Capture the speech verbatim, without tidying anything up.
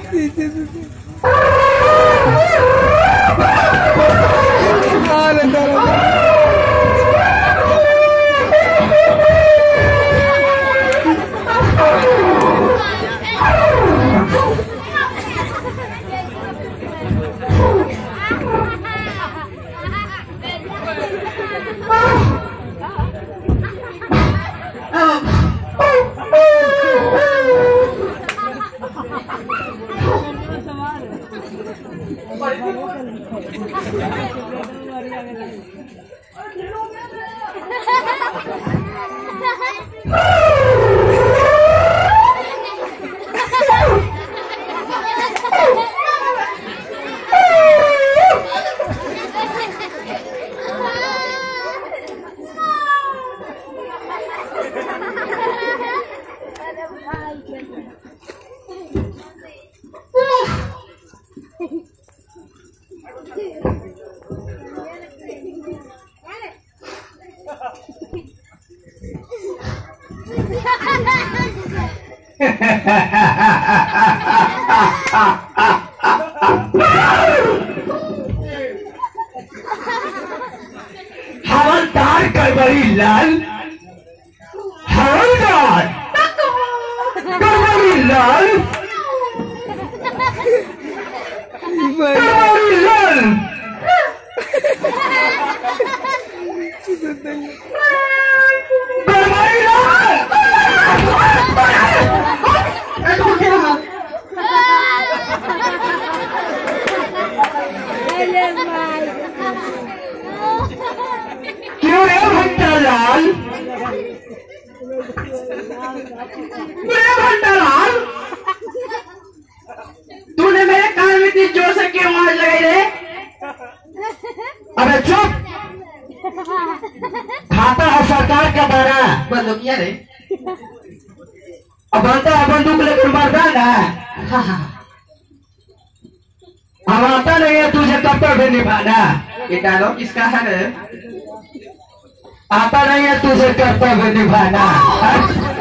हवलदार करबरी लाल हवलदार करबरी लाल करबरी लाल करबरी लाल क्यों रे भट्टा लाल मेरे भट्टा लाल तूने मेरे कान में इतनी जोर से क्यों मार लगाई रे? अबे चुप, खाता है सरकार का दाना। बंदूक किया रे? अब आता है बंदूक लेकर मरदा ना। अब आता नहीं है तुझे कर्तव्य निभाना। ये डायलॉग किसका है रे? आता नहीं है तुझे कर्तव्य निभाना।